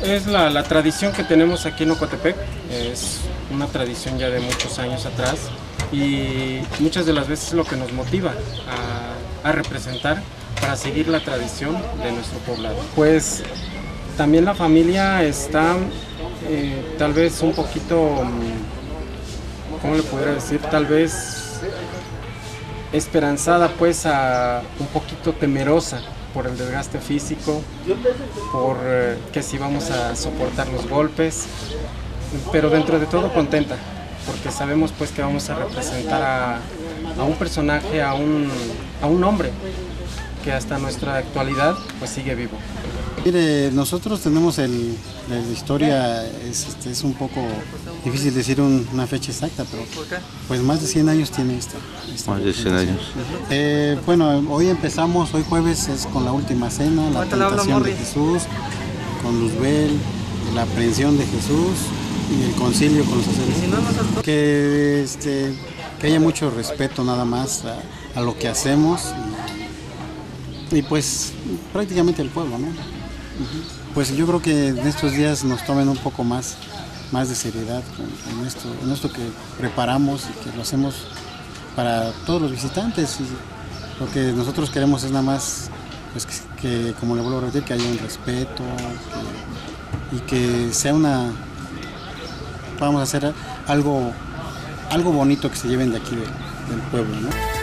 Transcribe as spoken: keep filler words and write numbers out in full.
es la, la tradición que tenemos aquí en Ocotepec, es una tradición ya de muchos años atrás y muchas de las veces es lo que nos motiva a, a representar para seguir la tradición de nuestro poblado. Pues también la familia está eh, tal vez un poquito, ¿cómo le podría decir? Tal vez esperanzada, pues a un poquito temerosa por el desgaste físico, por eh, que si vamos a soportar los golpes, pero dentro de todo contenta, porque sabemos pues que vamos a representar a, a un personaje, a un, a un hombre que hasta nuestra actualidad pues sigue vivo. Mire, nosotros tenemos el, la historia, es, este, es un poco difícil decir un, una fecha exacta, pero pues más de cien años tiene esta. esta más de cien años. Eh, bueno, hoy empezamos, hoy jueves es con la última cena, la tentación de Jesús, con Luzbel, la aprehensión de Jesús y el concilio con los sacerdotes. Que, este, que haya mucho respeto nada más a, a lo que hacemos y, y pues prácticamente el pueblo, ¿no? Pues yo creo que en estos días nos tomen un poco más, más de seriedad en esto, en esto que preparamos y que lo hacemos para todos los visitantes. Y lo que nosotros queremos es nada más, pues que, que como le vuelvo a repetir, que haya un respeto que, y que sea una, vamos a hacer algo, algo bonito que se lleven de aquí de, del pueblo, ¿no?